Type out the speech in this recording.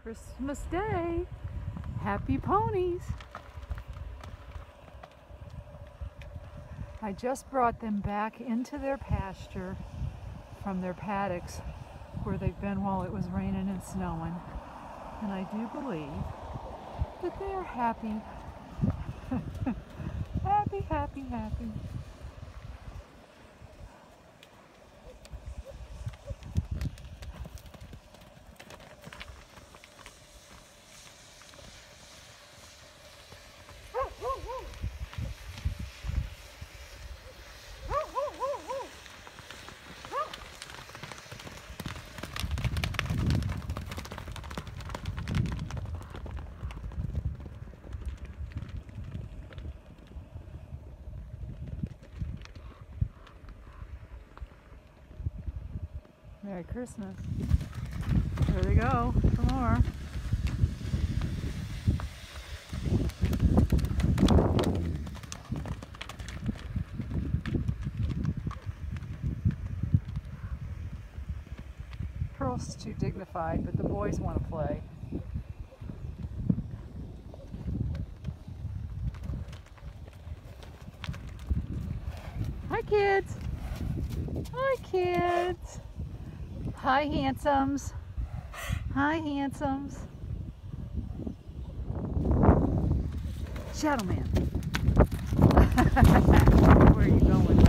Christmas Day. Happy ponies. I just brought them back into their pasture from their paddocks where they've been while it was raining and snowing. And I do believe that they are happy. Happy, happy, happy. Merry Christmas. There they go, some more. Pearl's too dignified, but the boys want to play. Hi kids! Hi kids! Hi handsomes! Hi handsomes! Shadow Man! Where are you going?